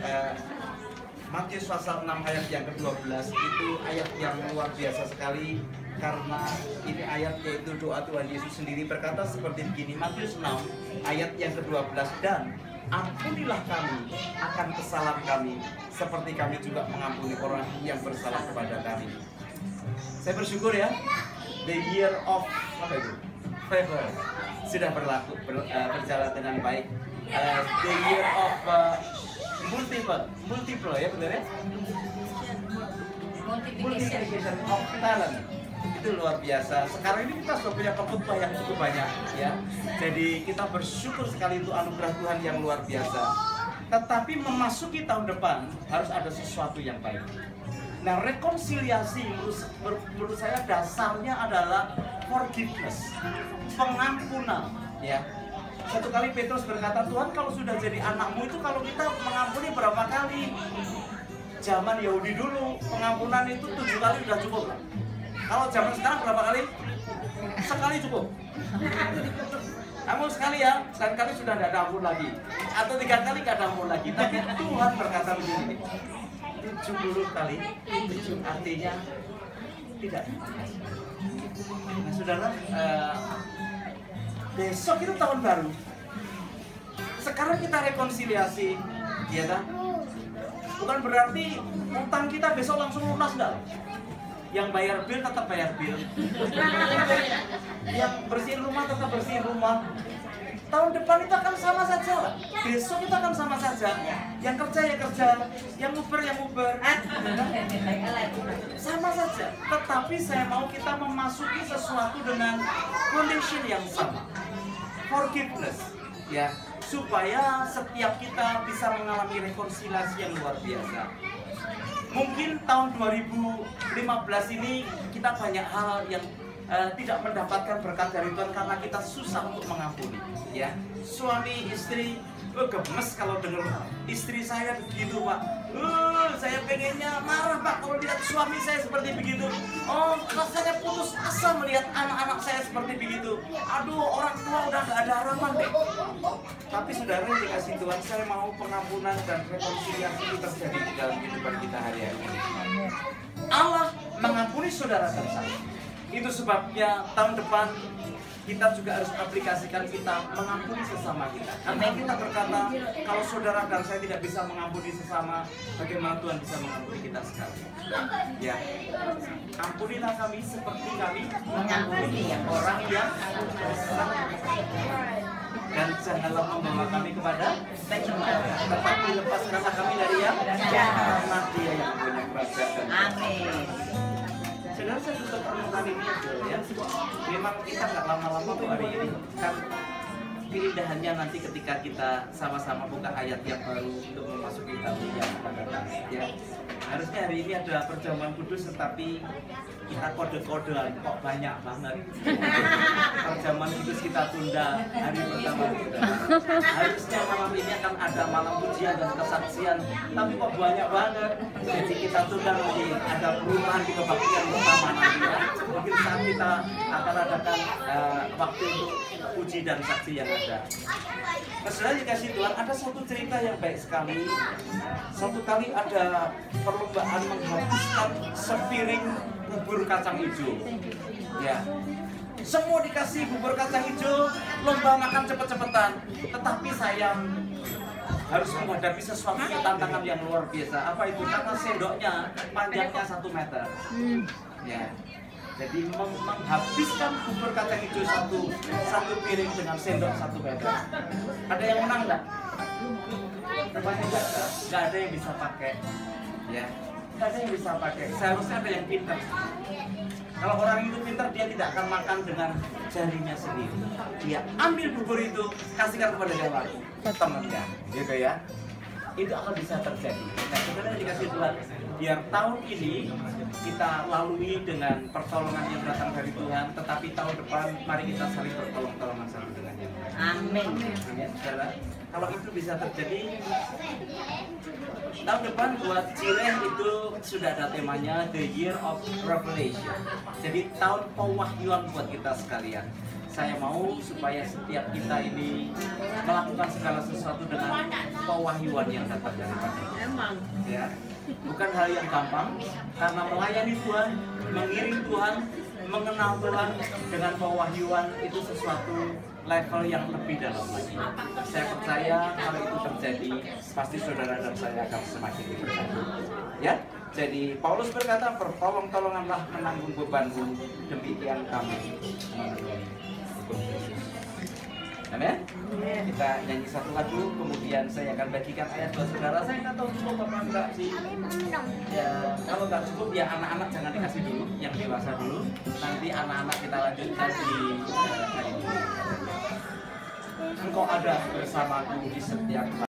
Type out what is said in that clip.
Matius pasal 6 ayat yang ke-12 itu ayat yang luar biasa sekali, karena ini ayat yaitu doa Tuhan Yesus sendiri berkata seperti begini. Matius 6 ayat yang ke-12, dan ampunilah kami akan kesalahan kami seperti kami juga mengampuni orang yang bersalah kepada kami. Saya bersyukur ya, the year of favor sudah berjalan dengan baik. The year of multiple ya, benar ya? Multiplication of talent itu luar biasa. Sekarang ini kita sudah punya pengkhotbah yang cukup banyak ya. Jadi kita bersyukur sekali itu anugerah Tuhan yang luar biasa. Tetapi memasuki tahun depan harus ada sesuatu yang baik. Nah, rekonsiliasi menurut saya dasarnya adalah forgiveness, pengampunan ya. Satu kali Petrus berkata, Tuhan kalau sudah jadi anakmu itu kalau kita mengampuni berapa kali? Zaman Yahudi dulu pengampunan itu 7 kali sudah cukup. Kalau zaman sekarang berapa kali? Sekali cukup. Namun sekali ya, sekali kali sudah tidak ada ampun lagi. Atau 3 kali tidak ada ampun lagi. Tapi Tuhan berkata begini, 70 kali, 7 artinya tidak. Nah saudara, besok itu tahun baru. Sekarang kita rekonsiliasi, ya kan? Bukan berarti utang kita besok langsung lunas, enggak. Yang bayar bil tetap bayar bil. Yang bersihin rumah tetap bersihin rumah. Tahun depan itu akan sama saja. Besok itu akan sama saja. Yang kerja ya kerja, yang Uber ya Uber. Sama saja. Tetapi saya mau kita memasuki sesuatu dengan condition yang sama. Forgiveness, ya, supaya setiap kita bisa mengalami rekonsiliasi yang luar biasa. Mungkin tahun 2015 ini kita banyak hal yang tidak mendapatkan berkat dari Tuhan karena kita susah untuk mengampuni, ya. Suami istri gemes kalau dengar istri saya begitu, Pak. Saya pengennya marah, Pak, kalau lihat suami saya seperti begitu. Oh, rasanya putus asa melihat anak-anak saya seperti begitu. Aduh, orang tua udah gak ada harapan deh. Tapi saudara yang dikasih Tuhan, saya mau pengampunan dan rekonsiliasi itu terjadi di dalam kehidupan kita hari-hari ini. Allah mengampuni saudara dan saya. Itu sebabnya tahun depan kita juga harus aplikasikan kita mengampuni sesama kita. Karena kita berkata, kalau saudara dan saya tidak bisa mengampuni sesama, bagaimana Tuhan bisa mengampuni kita sekali? Ya, ampunilah kami seperti kami mengampuni orang yang bersalah. Dan janganlah membawa kami kepada pencobaan, tetapi lepaskanlah kami dari yang jahat, karena Dia yang punya kerajaan. Amin. Saudara, saya tutup permukaan ini ya. Memang kita nggak lama-lama tuh hari ini kan keindahannya nanti ketika kita sama-sama buka ayat yang baru untuk memasuki tahun yang akan datang ya. Harusnya hari ini ada perjamuan kudus, tetapi kita kode-kodean kok banyak banget. Perjamuan kudus kita tunda hari pertama kita. Harusnya malam ini akan ada malam pujian dan kesaksian, tapi kok banyak banget. Jadi kita tunda nanti ada perubahan di kebaktian pertama nanti ya. Mungkin saat kita akan adakan waktu untuk puji dan saksi yang ada. Nah, saudara dikasih Tuhan, ada satu cerita yang baik sekali. Satu kali ada perlombaan menghabiskan sepiring bubur kacang hijau. Ya, semua dikasih bubur kacang hijau, lomba makan cepet-cepetan. Tetapi sayang, harus menghadapi sesuatu tantangan yang luar biasa. Apa itu? Karena sendoknya panjangnya 1 meter. Ya. Jadi menghabiskan bubur kacang hijau satu piring dengan sendok 1 meter. Ada yang menang nggak? Nggak ada yang bisa pakai. Ya, nggak ada yang bisa pakai. Seharusnya ada yang pintar. Kalau orang itu pintar, dia tidak akan makan dengan jarinya sendiri. Dia ambil bubur itu, kasihkan kepada yang lain, temannya, gitu ya. Itu akan bisa terjadi. Nah, sebenarnya dikasih Tuhan, biar tahun ini kita lalui dengan pertolongan yang datang dari Tuhan, tetapi tahun depan mari kita saling bertolong-tolongan satu dengan yang lain. Amin. Ya, saudara, kalau itu bisa terjadi, tahun depan buat Cireh itu sudah ada temanya The Year of Revelation. Jadi tahun pewahyuan buat kita sekalian. Saya mau supaya setiap kita ini melakukan segala sesuatu dengan pewahyuan yang datang daripada Tuhan. Ya, bukan hal yang gampang, karena melayani Tuhan, mengiring Tuhan, mengenal Tuhan dengan pewahyuan itu sesuatu level yang lebih dalam lagi. Saya percaya kalau itu terjadi, pasti saudara dan saya akan semakin diberkati. Ya, jadi Paulus berkata, "Pertolong-tolonganlah menanggung bebanmu, demikian kami memenuhi hukum Kristus." Amin. Kita nyanyi satu lagu, kemudian saya akan bagikan ayat buat saudara. Saya nggak tahu cukup apa enggak sih. Ya, kalau nggak cukup ya anak-anak jangan dikasih dulu, yang dewasa dulu. Nanti anak-anak kita lanjutkan di hari ini. Engkau ada bersamaku di setiap